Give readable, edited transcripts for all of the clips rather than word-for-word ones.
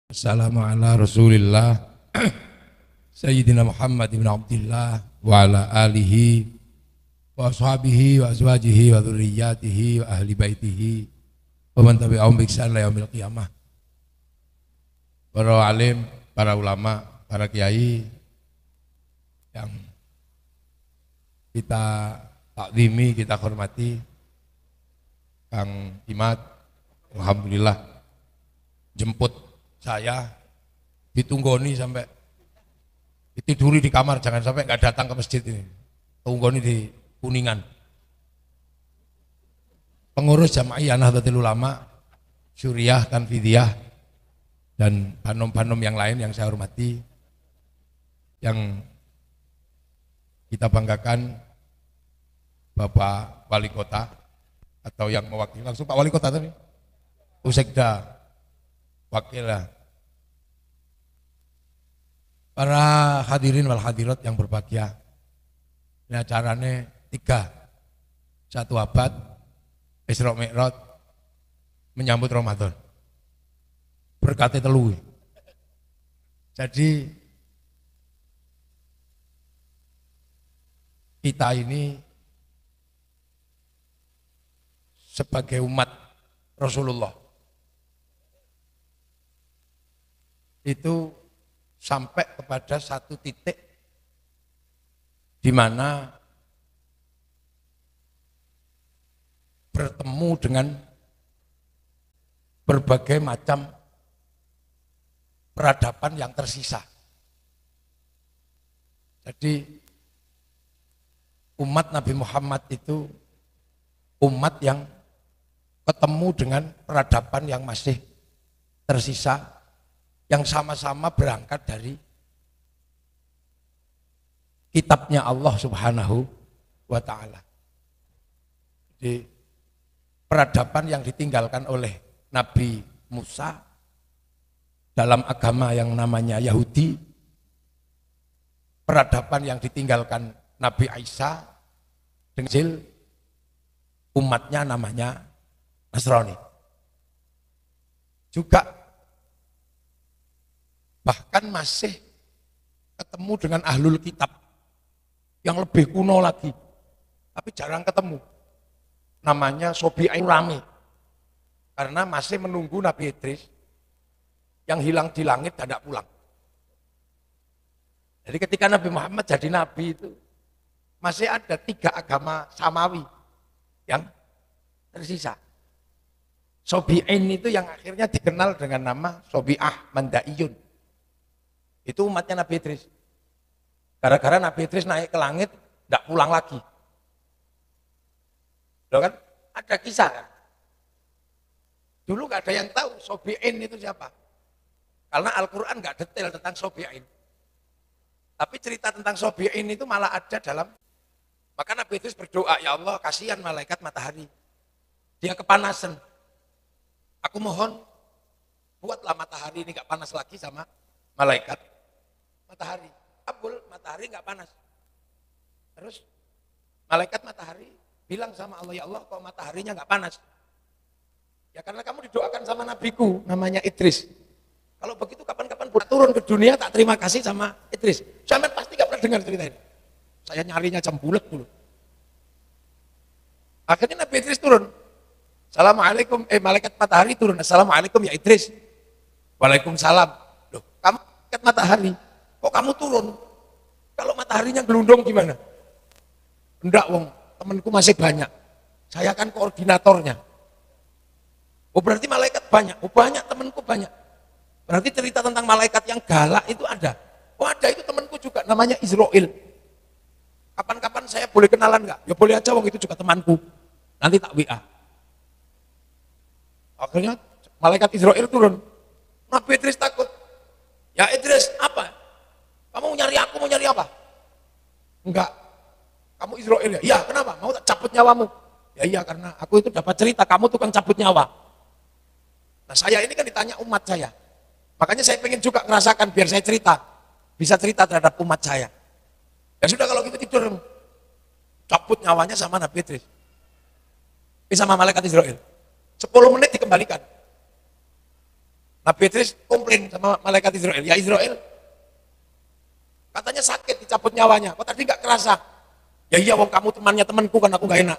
Assalamu ala Rasulillah Sayyidina Muhammad ibn Abdillah wa ala alihi wa ashabihi wa azwajihi wa dhurriyyatihi wa ahli baitihi wa man tabi'ahum bi ihsan ila yaumil qiyamah. Para alim, para ulama, para kiai yang kita takzimi, kita hormati, Kang Imad, alhamdulillah jemput saya ditunggoni sampai ditiduri di kamar, jangan sampai nggak datang ke masjid ini, tunggoni di Kuningan. Pengurus Jamaiyah Nahdlatul Ulama, Syuriah, Tanfidiyah, dan banom-banom yang lain yang saya hormati, yang kita banggakan, Bapak Wali Kota atau yang mewakili langsung Pak Wali Kota tadi, Usekda, wakilnya, para hadirin wal hadirat yang berbahagia. Ini acaranya 1 abad Isra Mi'raj menyambut Ramadan. Berkati telu. Jadi kita ini sebagai umat Rasulullah itu sampai kepada satu titik di mana bertemu dengan berbagai macam peradaban yang tersisa. Jadi umat Nabi Muhammad itu umat yang ketemu dengan peradaban yang masih tersisa, yang sama-sama berangkat dari kitabnya Allah Subhanahu wa ta'ala. Jadi peradaban yang ditinggalkan oleh Nabi Musa dalam agama yang namanya Yahudi, peradaban yang ditinggalkan Nabi Isa dengan umatnya namanya Nasrani. Juga bahkan masih ketemu dengan ahlul kitab yang lebih kuno lagi, tapi jarang ketemu, namanya Sobi'in Rami, karena masih menunggu Nabi Idris yang hilang di langit dan tidak pulang. Jadi ketika Nabi Muhammad jadi Nabi itu masih ada 3 agama samawi yang tersisa. Sobi'in itu yang akhirnya dikenal dengan nama Sobi'ah Mandaiyun. Itu umatnya Nabi Idris. Gara-gara Nabi Idris naik ke langit, tidak pulang lagi. Loh kan? Ada kisah kan? Dulu nggak ada yang tahu Sobi'in itu siapa. Karena Al-Quran nggak detail tentang Sobi'in. Tapi cerita tentang Sobi'in itu malah ada dalam. Maka Nabi Idris berdoa, ya Allah kasihan malaikat matahari. Dia kepanasan. Aku mohon, buatlah matahari ini nggak panas lagi sama malaikat matahari. Kabul, matahari nggak panas. Terus malaikat matahari bilang sama Allah, ya Allah kok mataharinya nggak panas? Ya karena kamu didoakan sama nabiku namanya Idris. Kalau begitu kapan-kapan turun ke dunia tak terima kasih sama Idris. Sampai pasti nggak pernah dengar cerita ini. Saya nyarinya jam bulat dulu. Akhirnya Nabi Idris turun. Assalamualaikum, malaikat matahari turun. Assalamualaikum ya Idris. Waalaikumsalam. Loh, kamu malaikat matahari, kok kamu turun? Kalau mataharinya gelundung gimana? Enggak wong, temanku masih banyak. Saya kan koordinatornya. Oh berarti malaikat banyak? Oh banyak, temanku banyak. Berarti cerita tentang malaikat yang galak itu ada. Oh ada, itu temanku juga, namanya Israel. Kapan-kapan saya boleh kenalan nggak? Ya boleh aja, wong itu juga temanku. Nanti tak WA. Akhirnya malaikat Israel turun. Nabi Idris takut. Ya Idris, apa? Kamu nyari aku, mau nyari apa? Enggak. Kamu Israel ya? Iya, kenapa? Mau tak cabut nyawamu? Ya iya, karena aku itu dapat cerita, kamu tukang cabut nyawa. Nah saya ini kan ditanya umat saya. Makanya saya pengen juga merasakan, biar saya cerita. Bisa cerita terhadap umat saya. Ya sudah kalau gitu tidur. Cabut nyawanya sama Nabi Idris. Sama malaikat Israel. 10 menit dikembalikan. Nabi Idris komplain sama malaikat Israel, ya Israel, katanya sakit, dicabut nyawanya, kok tadi nggak kerasa? Ya iya, wong kamu temannya temanku kan, aku nggak enak.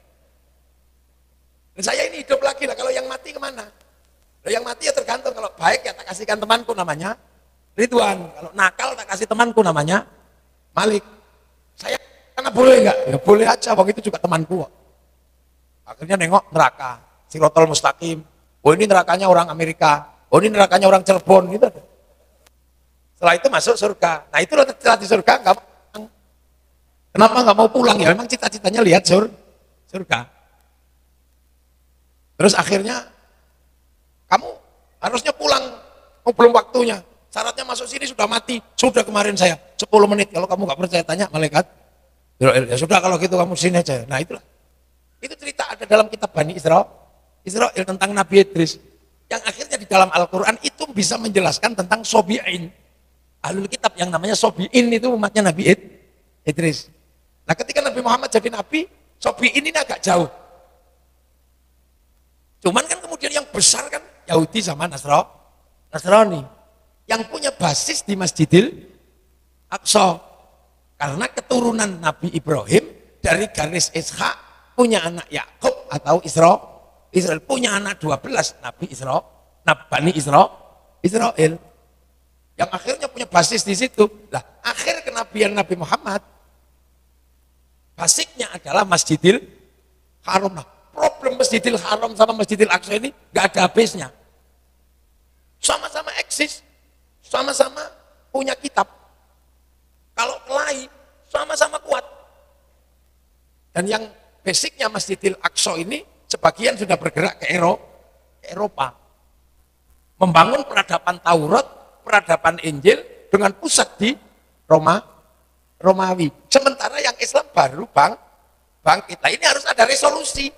Dan saya ini hidup lagi lah, kalau yang mati kemana? Nah, yang mati ya tergantung, kalau baik ya tak kasihkan temanku namanya Ridwan, kalau nakal tak kasih temanku namanya Malik. Saya karena boleh nggak? Ya boleh aja, wong itu juga temanku kok. Akhirnya nengok neraka, Sirotol Mustaqim. Oh ini nerakanya orang Amerika, oh ini nerakanya orang Cirebon gitu. Setelah itu masuk surga. Nah itu loh setelah di surga nggak pulang. Kenapa nggak mau pulang ya? Memang cita-citanya lihat surga. Terus akhirnya kamu harusnya pulang, oh, belum waktunya. Syaratnya masuk sini sudah mati, sudah kemarin saya 10 menit. Kalau kamu nggak percaya tanya malaikat. Ya sudah kalau gitu kamu sini aja. Nah itulah. Itu cerita ada dalam kitab Bani Israel tentang Nabi Idris. Yang akhirnya di dalam Al-Quran itu bisa menjelaskan tentang Sobi'in. Ahlul kitab yang namanya Sobi'in itu umatnya Nabi Idris. Nah ketika Nabi Muhammad jadi Nabi, Sobi'in ini agak jauh. Cuman kan kemudian yang besar kan Yahudi sama Nasrani. Yang punya basis di Masjidil Aqsa. Karena keturunan Nabi Ibrahim dari garis Ishak punya anak Yakub atau Israel punya anak 12 Bani Israel yang akhirnya punya basis di situ. Lah akhir kenabian Nabi Muhammad basicnya adalah Masjidil Haram. Nah, problem Masjidil Haram sama Masjidil Aqsa ini nggak ada habisnya. Sama-sama eksis, sama-sama punya kitab. Kalau kelahi sama-sama kuat. Dan yang basicnya Masjidil Aqsa ini sebagian sudah bergerak ke Eropa. Membangun peradaban Taurat, peradaban Injil dengan pusat di Romawi. Sementara yang Islam baru bangkit. Ini harus ada resolusi.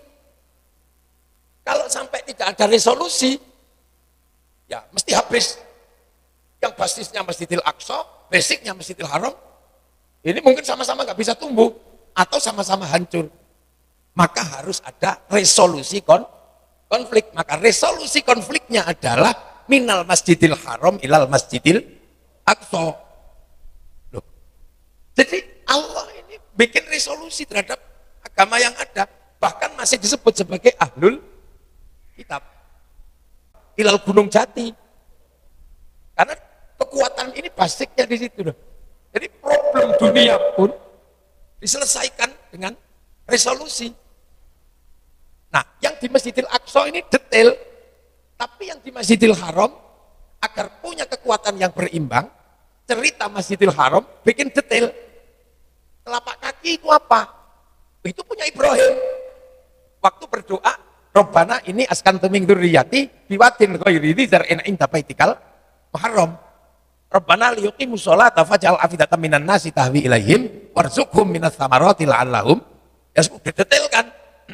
Kalau sampai tidak ada resolusi, ya mesti habis. Yang basisnya Masjidil Aqsa, basicnya Masjidil Haram, ini mungkin sama-sama nggak bisa tumbuh atau sama-sama hancur. Maka harus ada resolusi konflik. Maka resolusi konfliknya adalah minal Masjidil Haram ilal Masjidil Aqsa. Loh. Jadi Allah ini bikin resolusi terhadap agama yang ada, bahkan masih disebut sebagai ahlul kitab. Ilal Gunung Jati. Karena kekuatan ini basicnya di situ. Loh. Jadi problem dunia pun diselesaikan dengan resolusi. Nah, yang di Masjidil Aqsa ini detail, tapi yang di Masjidil Haram agar punya kekuatan yang berimbang, cerita Masjidil Haram bikin detail. Telapak kaki itu apa? Itu punya Ibrahim. Waktu berdoa, Robbana ini askantu min dzurriyyati biwadin ghairi dzi zar'in 'inda baitikal muharram. Rabbana liyuqimus sholata faj'al afidatan minan nasi tahwi ilaihim warzuqhum minas tsamarati la'allahum. Ya sudah detailkan.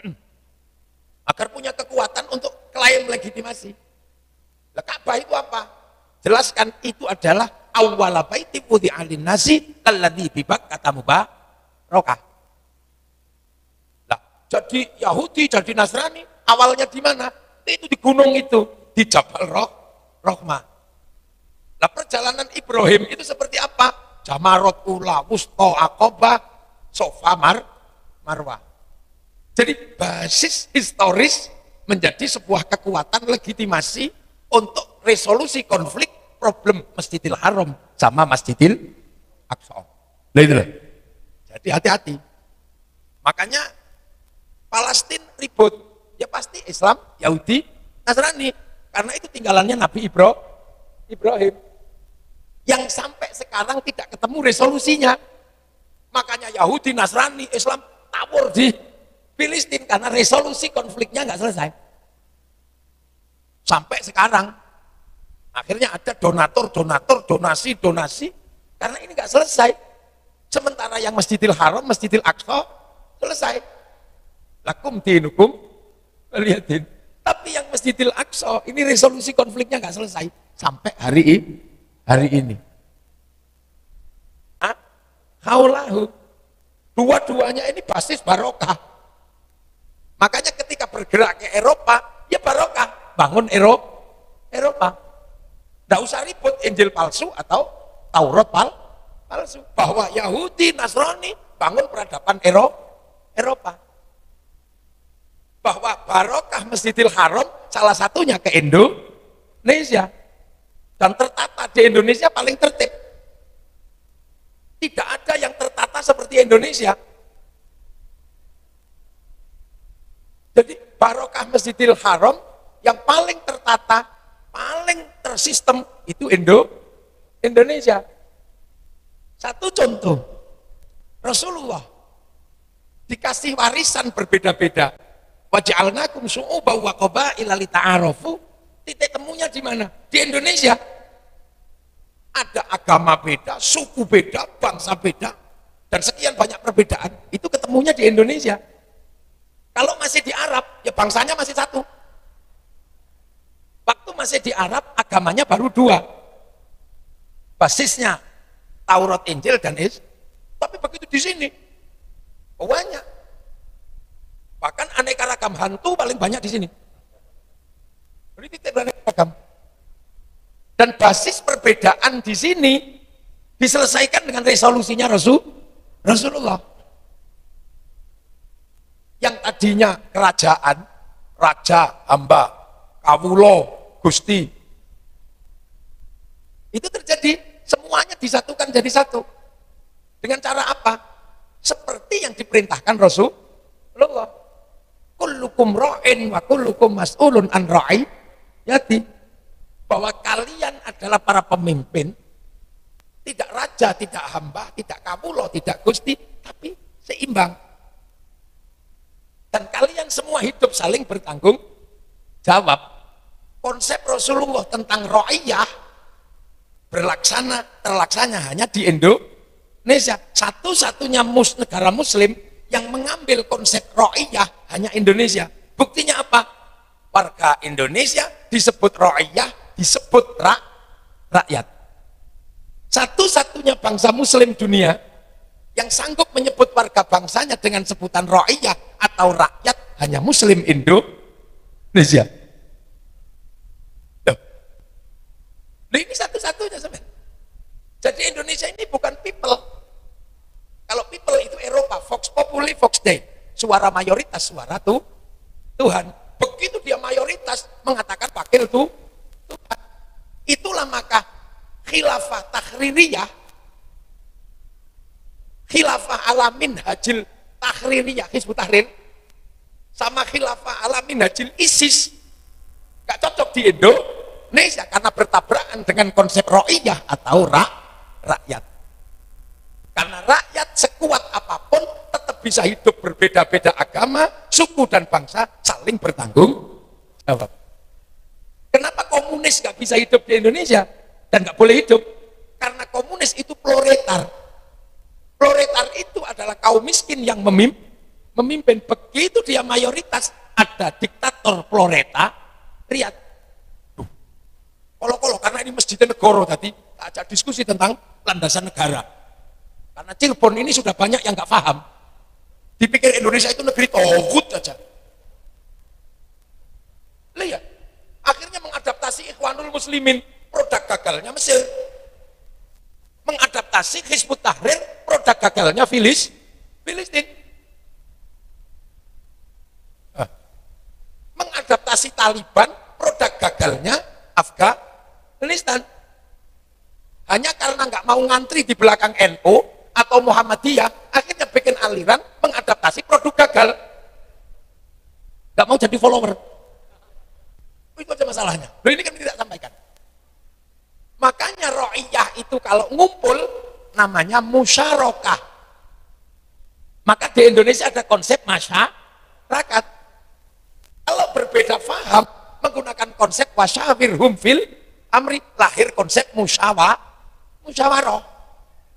Agar punya kekuatan untuk klaim legitimasi. Lah Ka'bah itu apa? Jelaskan itu adalah awwala baiti wudi'a lin-nasi alladzi bi Bakkah mubarakah. Lah, jadi Yahudi, jadi Nasrani, awalnya di mana? Itu di gunung itu, di Jabal Rahmah. Lah perjalanan Ibrahim itu seperti apa? Jamarot ula, wusta, Aqabah, Sofa, Marwah. Jadi basis historis menjadi sebuah kekuatan legitimasi untuk resolusi konflik problem Masjidil Haram sama Masjidil Aqsa. Nah itu loh. Jadi hati-hati. Makanya Palestina ribut, ya pasti Islam, Yahudi, Nasrani, karena itu tinggalannya Nabi Ibrahim. Yang sampai sekarang tidak ketemu resolusinya. Makanya Yahudi, Nasrani, Islam tawur di Filistin karena resolusi konfliknya nggak selesai. Sampai sekarang akhirnya ada donatur, donasi karena ini nggak selesai. Sementara yang Masjidil Haram, Masjidil Aqsa selesai. Lakum dinukum waliyadin. Tapi yang Masjidil Aqsa ini resolusi konfliknya nggak selesai sampai hari ini. Haulahu. Dua-duanya ini basis barokah. Makanya ketika bergerak ke Eropa, ya barokah, bangun Eropa. Tidak usah ribut Injil palsu atau Taurat palsu. Bahwa Yahudi, Nasrani bangun peradaban Eropa. Bahwa barokah Masjidil Haram salah satunya ke Indonesia. Dan tertata di Indonesia paling tertib. Tidak ada yang tertata seperti Indonesia. Jadi barokah Masjidil Haram yang paling tertata, paling tersistem itu Indonesia. Satu contoh, Rasulullah dikasih warisan berbeda-beda. Waja'alnakum syu'uban wa qabaila lita'arafu. Titik temunya di mana? Di Indonesia. Ada agama beda, suku beda, bangsa beda, dan sekian banyak perbedaan. Itu ketemunya di Indonesia. Kalau masih di Arab, ya bangsanya masih satu. Waktu masih di Arab, agamanya baru dua. Basisnya Taurat, Injil, dan tapi begitu di sini, banyak. Bahkan aneka ragam hantu paling banyak di sini. Jadi titik beraneka ragam. Dan basis perbedaan di sini diselesaikan dengan resolusinya Rasulullah. Yang tadinya kerajaan, raja, hamba, kawulo, gusti. Itu terjadi, semuanya disatukan jadi satu. Dengan cara apa? Seperti yang diperintahkan Rasulullah. Kullukum ra'in wa kullukum mas'ulun an ra'iyati. Bahwa kalian adalah para pemimpin, tidak raja, tidak hamba, tidak kawulo, tidak gusti, tapi seimbang. Dan kalian semua hidup saling bertanggung jawab. Konsep Rasulullah tentang ra'iyah terlaksana hanya di Indonesia. Satu-satunya negara muslim yang mengambil konsep ra'iyah hanya Indonesia. Buktinya apa? Warga Indonesia disebut ra'iyah, disebut rakyat. Satu-satunya bangsa muslim dunia yang sanggup menyebut warga bangsanya dengan sebutan ra'iyah atau rakyat hanya muslim Indonesia. Nah, ini satu-satunya sebenarnya. Jadi Indonesia ini bukan people. Kalau people itu Eropa, Vox Populi, Vox Dei. Suara mayoritas, suara Tuhan. Begitu dia mayoritas mengatakan wakil Tuhan. Itulah maka khilafah takhririyah, khilafah alamin hajil takhririyah, Hizbut Tahrir, sama khilafah alamin hajil ISIS gak cocok di Indonesia karena bertabrakan dengan konsep ra'iyah atau rakyat. Karena rakyat sekuat apapun tetap bisa hidup berbeda-beda agama, suku dan bangsa saling bertanggung jawab. Kenapa komunis gak bisa hidup di Indonesia dan gak boleh hidup? Karena komunis itu proletar. Proletar itu adalah kaum miskin yang memimpin. Begitu dia mayoritas, ada diktator proletariat. Kolo-kolo, karena ini masjidnya negara tadi, tak ajak diskusi tentang landasan negara. Karena Cirebon ini sudah banyak yang nggak paham. Dipikir Indonesia itu negeri togut saja. Lihat, akhirnya mengadaptasi Ikhwanul Muslimin, produk gagalnya Mesir. Mengadaptasi Hizbut Tahrir, produk gagalnya Filistin. Mengadaptasi Taliban, produk gagalnya Afghanistan. Hanya karena nggak mau ngantri di belakang NU atau Muhammadiyah, akhirnya bikin aliran mengadaptasi produk gagal. Nggak mau jadi follower. Itu aja masalahnya. Loh, ini kan tidak sampaikan. Makanya ra'iyah itu kalau ngumpul namanya musyarakah. Maka di Indonesia ada konsep masyarakat. Kalau berbeda faham menggunakan konsep wasyawirhum fil amri, lahir konsep musyawarah.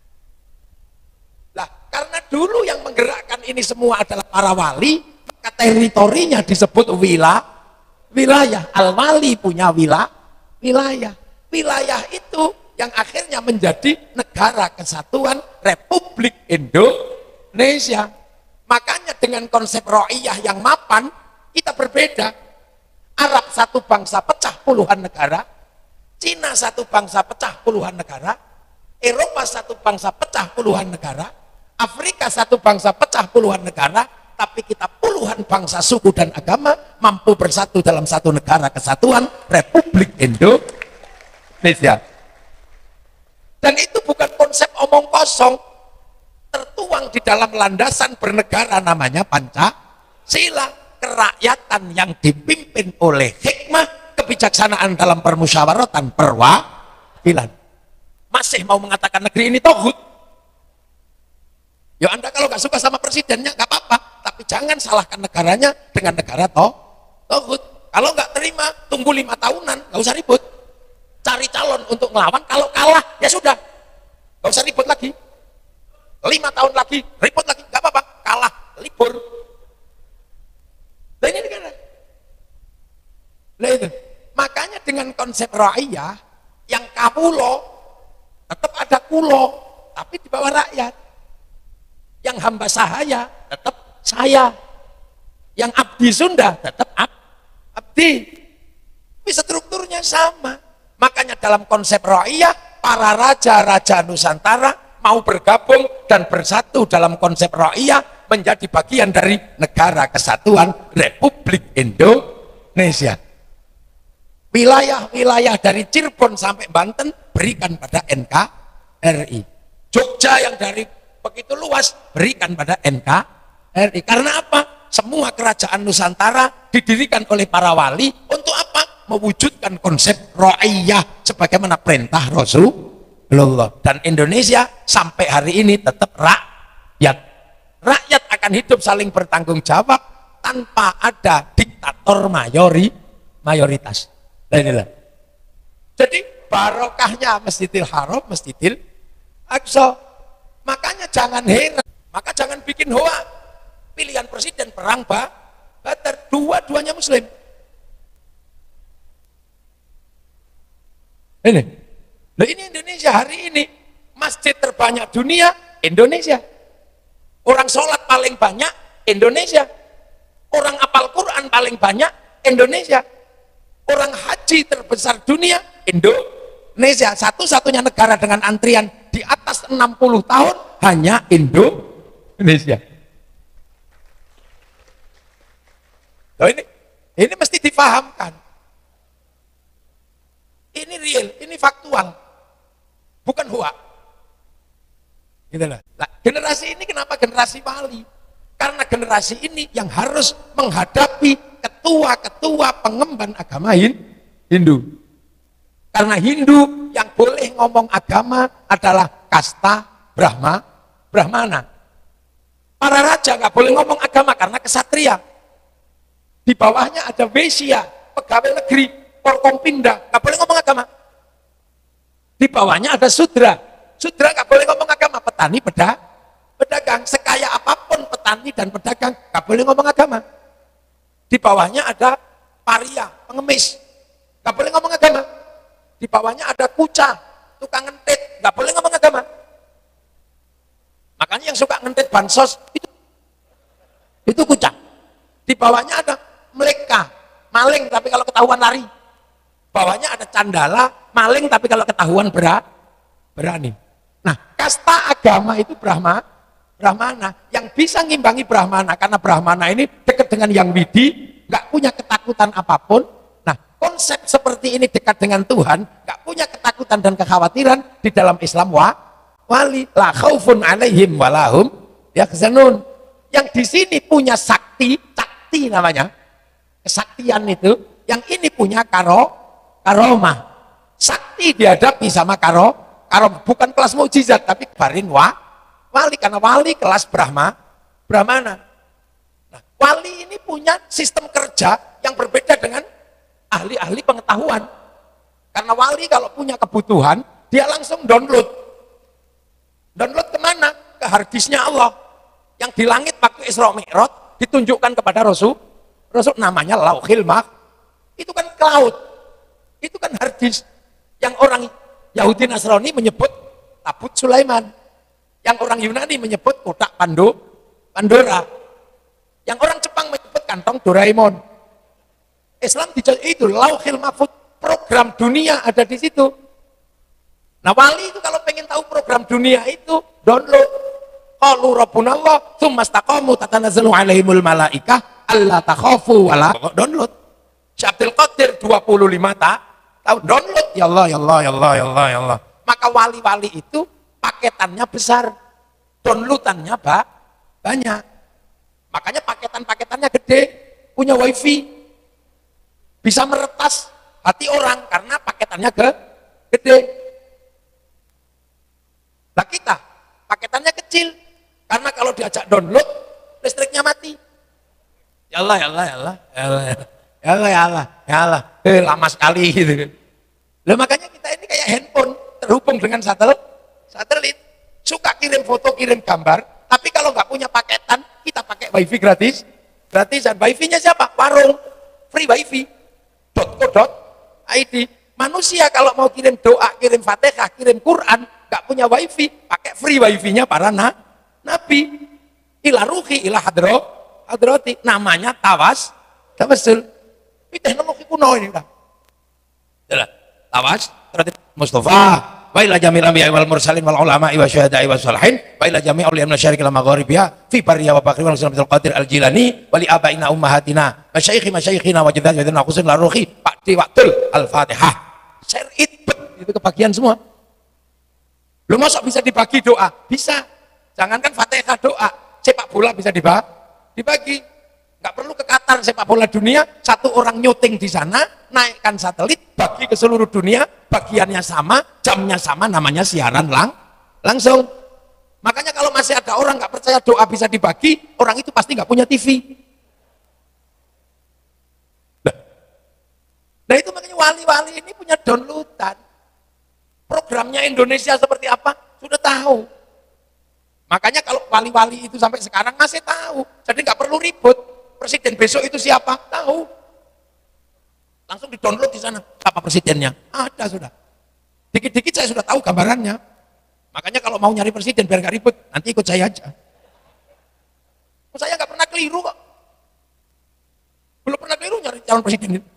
Nah, karena dulu yang menggerakkan ini semua adalah para wali, maka teritorinya disebut wilayah. Al-wali punya wilayah. Wilayah itu yang akhirnya menjadi negara kesatuan Republik Indonesia. Makanya dengan konsep ra'iyah yang mapan, kita berbeda. Arab satu bangsa pecah puluhan negara. Cina satu bangsa pecah puluhan negara, Eropa satu bangsa pecah puluhan negara, Afrika satu bangsa pecah puluhan negara, tapi kita puluhan bangsa, suku dan agama mampu bersatu dalam satu negara kesatuan Republik Indonesia. Dan itu bukan konsep omong kosong, tertuang di dalam landasan bernegara namanya Pancasila. Kerakyatan yang dipimpin oleh hikmah, kebijaksanaan dalam permusyawaratan perwakilan. Masih mau mengatakan negeri ini togut? Ya Anda kalau nggak suka sama presidennya nggak apa-apa, tapi jangan salahkan negaranya dengan negara togut. Kalau nggak terima, tunggu 5 tahunan, nggak usah ribut. Cari calon untuk melawan, kalau kalah ya sudah, nggak usah ribut lagi. 5 tahun lagi, ribut lagi, nggak apa-apa, kalah, libur. Nah ini negara. Nah itu. Makanya dengan konsep ra'iyah yang kapulo tetap ada kulo, tapi di bawah rakyat. Yang hamba sahaya tetap saya. Yang abdi Sunda tetap abdi. Tapi strukturnya sama. Makanya dalam konsep ra'iyah, para raja-raja Nusantara mau bergabung dan bersatu dalam konsep ra'iyah menjadi bagian dari negara kesatuan Republik Indonesia. Wilayah-wilayah dari Cirebon sampai Banten berikan pada NKRI. Jogja yang dari begitu luas berikan pada NKRI. Karena apa? Semua kerajaan Nusantara didirikan oleh para wali untuk apa? Mewujudkan konsep ra'iyah sebagaimana perintah Rasulullah. Dan Indonesia sampai hari ini tetap rakyat. Rakyat akan hidup saling bertanggung jawab tanpa ada diktator mayoritas. Nah inilah. Jadi barokahnya Masjidil Haram, Masjidil Aqsa. Makanya jangan heran, maka jangan bikin hoa. Pilihan presiden perang Badar, dua-duanya Muslim. Ini. Nah ini Indonesia hari ini, masjid terbanyak dunia Indonesia. Orang sholat paling banyak Indonesia. Orang apal Quran paling banyak Indonesia. Orang haji terbesar dunia Indonesia. Satu-satunya negara dengan antrian di atas 60 tahun hanya Indonesia. Nah, ini mesti dipahamkan. Ini real, ini faktual. Bukan hoax. Gitu lah. Nah, generasi ini kenapa generasi wali? Karena generasi ini yang harus menghadapi ketua-ketua pengemban agama Hindu. Karena Hindu yang boleh ngomong agama adalah kasta Brahmana. Para raja nggak boleh ngomong agama karena kesatria. Di bawahnya ada Vesya, pegawai negeri, Forkompinda, nggak boleh ngomong agama. Di bawahnya ada Sudra nggak boleh ngomong agama, petani pedagang, sekaya apapun petani dan pedagang nggak boleh ngomong agama. Di bawahnya ada paria, pengemis, nggak boleh ngomong agama. Di bawahnya ada kuca, tukang ngentit, nggak boleh ngomong agama. Makanya yang suka ngentit bansos itu kuca. Di bawahnya ada meleka, maling tapi kalau ketahuan lari. Bawahnya ada candala, maling tapi kalau ketahuan berani. Nah, kasta agama itu Brahmana. Yang bisa ngimbangi Brahmana, karena Brahmana ini dekat dengan yang widi, nggak punya ketakutan apapun. Nah, konsep seperti ini dekat dengan Tuhan, nggak punya ketakutan dan kekhawatiran di dalam Islam wali. La khaufun alaihim walahum yahzanun. Yang di sini punya sakti namanya, kesaktian itu. Yang ini punya karomah. Sakti dihadapi sama karomah, bukan kelas mukjizat tapi barin wali, karena wali kelas Brahmana. Nah, wali ini punya sistem kerja yang berbeda dengan ahli-ahli pengetahuan. Karena wali kalau punya kebutuhan dia langsung download kemana? Ke harddisknya Allah yang di langit waktu Isra Mi'raj ditunjukkan kepada Rasul namanya Lauhil Mahfuz. Itu kan cloud, itu kan harddisk yang orang Yahudi Nasrani menyebut tabut Sulaiman, yang orang Yunani menyebut kotak Pandora, yang orang Jepang menyebut kantong Doraemon. Islam itu Lauhil Mahfuz, program dunia ada di situ. Nah wali itu kalau pengen tahu program dunia itu download. Qalu rabbuna Allah tsumma istaqamu tatanazzalu alaihimul malaikah alla takhafu wala download. Syekh Abdul Qadir 25 tahun download. Ya Allah, ya Allah, ya Allah, ya Allah, ya Allah. Maka wali-wali itu paketannya besar, downloadannya banyak. Makanya paketannya gede, punya wifi, bisa meretas hati orang karena paketannya gede. Nah kita paketannya kecil, karena kalau diajak download listriknya mati. Ya Allah, ya Allah, ya Allah, ya Allah, ya Allah, ya Allah, ya Allah. Lama sekali gitu. Lah makanya kita ini kayak handphone terhubung dengan satelit, suka kirim foto, kirim gambar, tapi kalau nggak punya paketan, kita pakai wifi gratisan. Wifi-nya siapa? Warung, free wifi. .co.id. Manusia kalau mau kirim doa, kirim fatihah, kirim Quran, nggak punya wifi, pakai free wifi-nya para nabi. Ila ruhi, ila hadrati. Namanya tawassul. Ini teknologi kuno ini udah. Tawas, Mustafa, wa ila jamil anbiya wal mursalin wal ulama wa syuhada'i was salihin wa ila jami' awliya min asyariqil magharibiya fi barriya wa bakri wa Abdul Qadir al-Jilani wa li abaina ummahatina masyayikhina wa jaddatina khusun la ruhi Pak Diwatul Al-Fatihah. Syar'it itu kebagian semua. Lu masa bisa dibagi doa? Bisa. Jangankan Fatihah doa, sepak bola bisa dibagi. Nggak perlu ke Qatar sepak bola dunia, satu orang nyuting di sana, naikkan satelit, bagi ke seluruh dunia, bagiannya sama, jamnya sama, namanya siaran langsung. Makanya kalau masih ada orang nggak percaya doa bisa dibagi, orang itu pasti nggak punya TV. Nah itu makanya wali-wali ini punya downloadan. Programnya Indonesia seperti apa, sudah tahu. Makanya kalau wali-wali itu sampai sekarang masih tahu, jadi nggak perlu ribut. Presiden besok itu siapa? Tahu. Langsung di-download di sana. Apa presidennya? Ada sudah. Dikit-dikit saya sudah tahu gambarannya. Makanya kalau mau nyari presiden biar nggak ribut, nanti ikut saya aja. Saya nggak pernah keliru kok. Belum pernah keliru nyari calon presiden itu.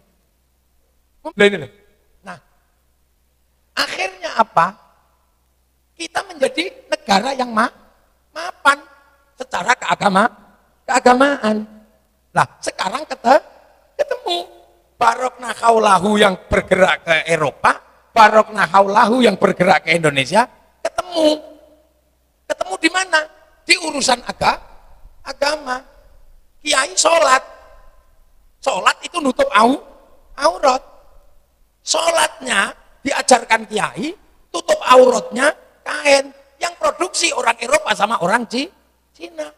Nah, akhirnya apa? Kita menjadi negara yang mapan secara keagamaan. Nah, sekarang ketemu Barokna Haulahu yang bergerak ke Eropa, Barokna Haulahu yang bergerak ke Indonesia, ketemu di mana? Di urusan agama. Kiai sholat itu nutup aurat. Sholatnya diajarkan kiai, tutup auratnya kain. Yang produksi orang Eropa sama orang Cina.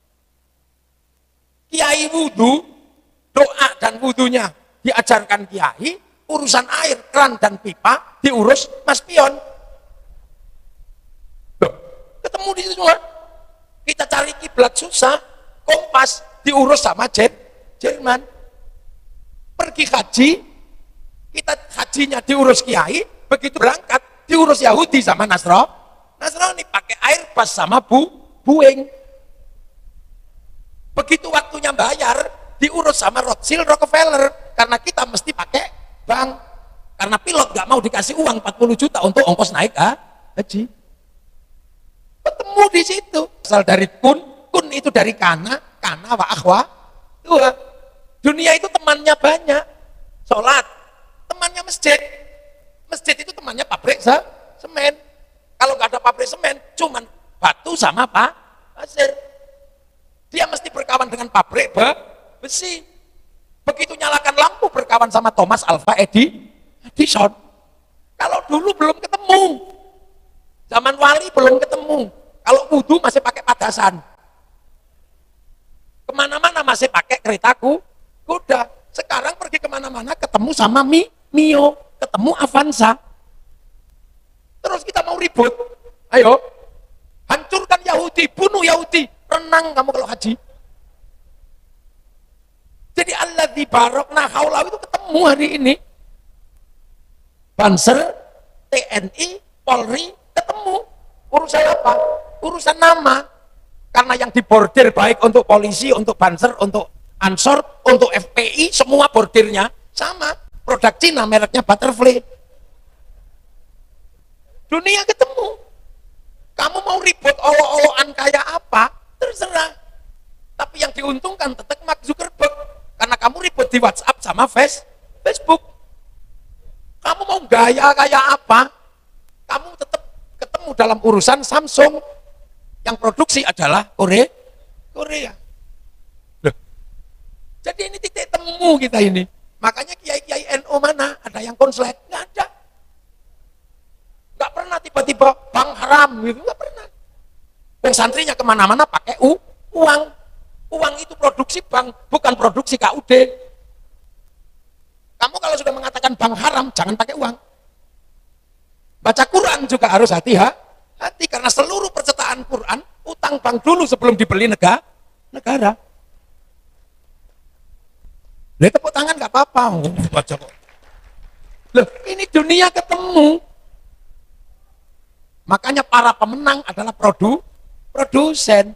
Kiai wudhu, doa dan wudhunya diajarkan kiai, urusan air, keran dan pipa diurus Mas Pion. Loh, ketemu di situ semua. Kita cari kiblat susah, kompas diurus sama Jerman. Pergi haji, kita hajinya diurus kiai, begitu berangkat diurus Yahudi sama Nasrani, pakai Airbus sama Boeing. Begitu waktunya bayar, diurus sama Rothschild Rockefeller, karena kita mesti pakai bank, karena pilot nggak mau dikasih uang 40 juta untuk ongkos naik haji. Ketemu di situ, asal dari kun itu dari kana wa akhwa. Dua, dunia itu temannya banyak. Sholat, temannya masjid itu temannya pabrik semen. Kalau nggak ada pabrik semen, cuman batu sama pasir. Dia mesti berkawan dengan pabrik besi. Begitu nyalakan lampu berkawan sama Thomas Alva Edison. Kalau dulu belum ketemu, zaman wali belum ketemu. Kalau wudhu masih pakai padasan. Kemana-mana masih pakai kereta kuda. Sekarang pergi kemana-mana ketemu sama Mio, ketemu Avanza. Terus kita mau ribut, ayo hancurkan Yahudi, bunuh Yahudi. Renang kamu kalau haji. Jadi alladzi barokna haulahu itu ketemu hari ini. Banser, TNI, Polri ketemu. Urusan apa? Urusan nama. Karena yang dibordir baik untuk polisi, untuk Banser, untuk Ansor, untuk FPI, semua bordirnya sama. produk Cina mereknya Butterfly. Dunia ketemu. Kamu mau ribut olo-oloan kayak apa, terserah. Tapi yang diuntungkan tetap Mark Zuckerberg. Karena kamu ribut di WhatsApp sama Facebook. Kamu mau gaya kayak apa, kamu tetap ketemu dalam urusan Samsung. Yang produksi adalah Korea. Loh. Jadi ini titik temu kita ini. Makanya kiai-kiai NU mana? Ada yang konslet? Nggak ada. Nggak pernah tiba-tiba bang haram gitu, nggak pernah. Yang santrinya kemana-mana pakai uang. Uang itu produksi bank, bukan produksi KUD. Kamu kalau sudah mengatakan bank haram, jangan pakai uang. Baca Quran juga harus hati-hati, karena seluruh percetaan Quran, utang bank dulu sebelum dibeli negara. Lihat tepuk tangan nggak apa-apa. Baca kok. Loh, ini dunia ketemu. Makanya para pemenang adalah produsen.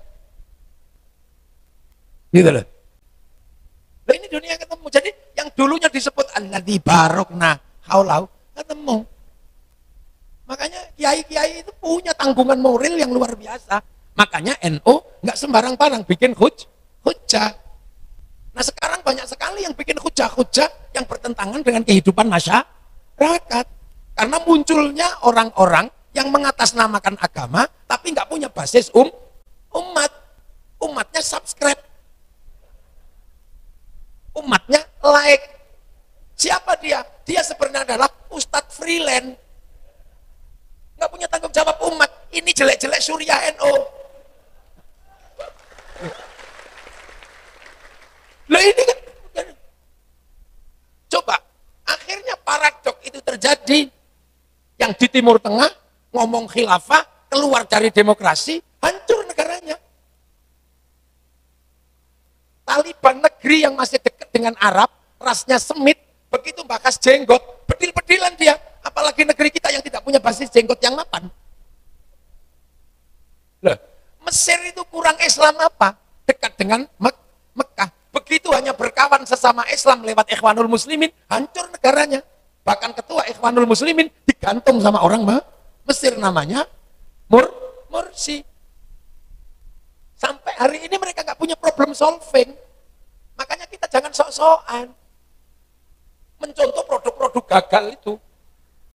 Gitu loh. Nah, ini dunia ketemu. Jadi yang dulunya disebut alladzi barokna haulau ketemu. Makanya kiai-kiai itu punya tanggungan moral yang luar biasa. Makanya NU nggak sembarang-barang bikin hujah. Nah sekarang banyak sekali yang bikin hujah-hujah yang bertentangan dengan kehidupan masyarakat. Karena munculnya orang-orang yang mengatasnamakan agama tapi nggak punya basis umat. Umatnya subscribe. Umatnya like. Siapa dia? Dia sebenarnya adalah Ustadz freelance. Nggak punya tanggung jawab umat. Ini jelek-jelek Suriah NU. Lah ini kan. Coba, akhirnya paradok itu terjadi. Yang di Timur Tengah ngomong khilafah, keluar dari demokrasi, hancur negaranya. Taliban negeri yang masih dekat dengan Arab, rasnya Semit, begitu bakas jenggot, bedil-bedilan dia. Apalagi negeri kita yang tidak punya basis jenggot yang mapan. Loh, Mesir itu kurang Islam apa? Dekat dengan Mekah. Begitu hanya berkawan sesama Islam lewat Ikhwanul Muslimin, hancur negaranya. Bahkan ketua Ikhwanul Muslimin digantung sama orang Mesir, namanya Mursi. Sampai hari ini mereka nggak punya problem solving. Makanya kita jangan sok-sokan mencontoh produk-produk gagal itu.